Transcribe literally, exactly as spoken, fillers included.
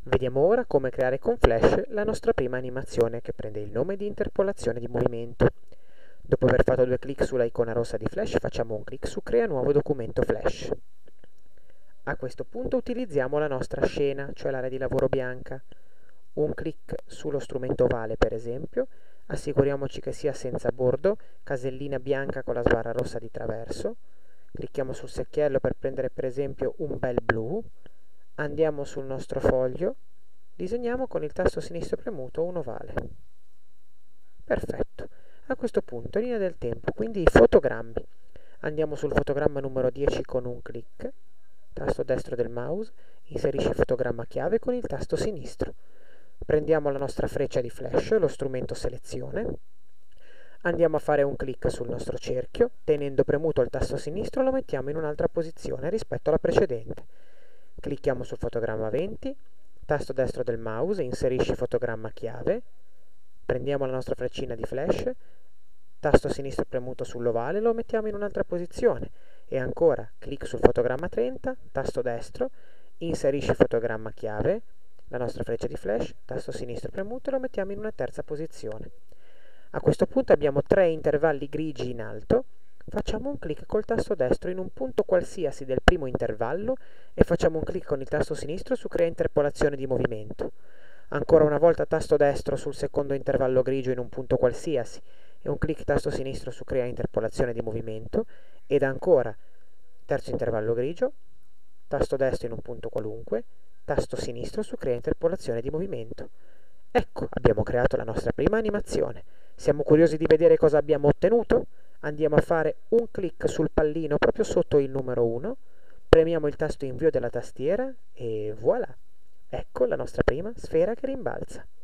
Vediamo ora come creare con Flash la nostra prima animazione che prende il nome di interpolazione di movimento. Dopo aver fatto due clic sulla icona rossa di Flash, facciamo un clic su Crea nuovo documento Flash. A questo punto utilizziamo la nostra scena, cioè l'area di lavoro bianca. Un clic sullo strumento ovale, per esempio, assicuriamoci che sia senza bordo, casellina bianca con la sbarra rossa di traverso. Clicchiamo sul secchiello per prendere per esempio un bel blu. Andiamo sul nostro foglio, disegniamo con il tasto sinistro premuto un ovale. Perfetto. A questo punto, linea del tempo, quindi i fotogrammi. Andiamo sul fotogramma numero dieci con un clic, tasto destro del mouse, inserisci fotogramma chiave con il tasto sinistro. Prendiamo la nostra freccia di Flash, lo strumento selezione, andiamo a fare un clic sul nostro cerchio, tenendo premuto il tasto sinistro lo mettiamo in un'altra posizione rispetto alla precedente. Clicchiamo sul fotogramma venti, tasto destro del mouse, inserisci fotogramma chiave, prendiamo la nostra freccina di Flash, tasto sinistro premuto sull'ovale, lo mettiamo in un'altra posizione e ancora clic sul fotogramma trenta, tasto destro, inserisci fotogramma chiave, la nostra freccia di Flash, tasto sinistro premuto e lo mettiamo in una terza posizione. A questo punto abbiamo tre intervalli grigi in alto, facciamo un clic col tasto destro in un punto qualsiasi del primo intervallo e facciamo un clic con il tasto sinistro su Crea interpolazione di movimento. Ancora una volta tasto destro sul secondo intervallo grigio in un punto qualsiasi e un clic tasto sinistro su Crea interpolazione di movimento ed ancora terzo intervallo grigio, tasto destro in un punto qualunque, tasto sinistro su Crea interpolazione di movimento. Ecco, abbiamo creato la nostra prima animazione. Siamo curiosi di vedere cosa abbiamo ottenuto? Andiamo a fare un clic sul pallino proprio sotto il numero uno, premiamo il tasto invio della tastiera e voilà! Ecco la nostra prima sfera che rimbalza.